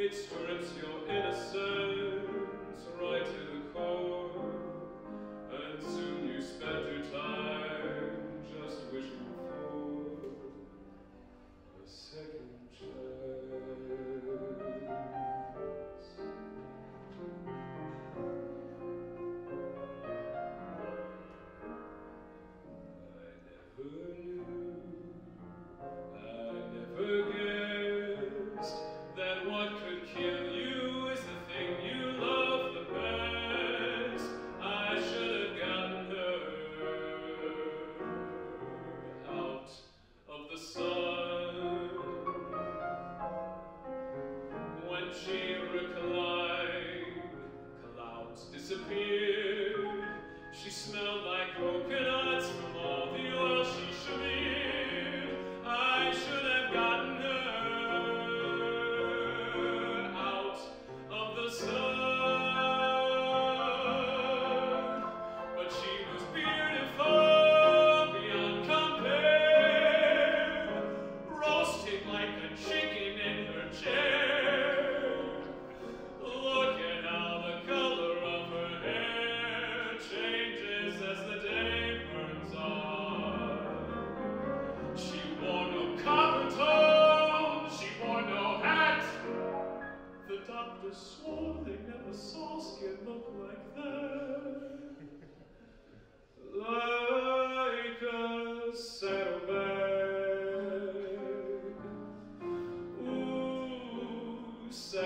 It strips your innocence right to the core, and soon you spend your time just wishing for a second chance. I never guessed that what could kill you is the thing you love the best. I should have gotten her out of the sun. When she reclined, clouds disappeared. She smelled like coconuts from all the oil she smeared. I should have gotten her out of the sun. But she was beautiful beyond compare, roasting like a chicken in her chair. Look at how the color of her hair changes as the day burns on. She wore no copper tone, she wore no hat. The doctor swore they never saw skin look like that. Like a saddlebag. Ooh, saddlebag.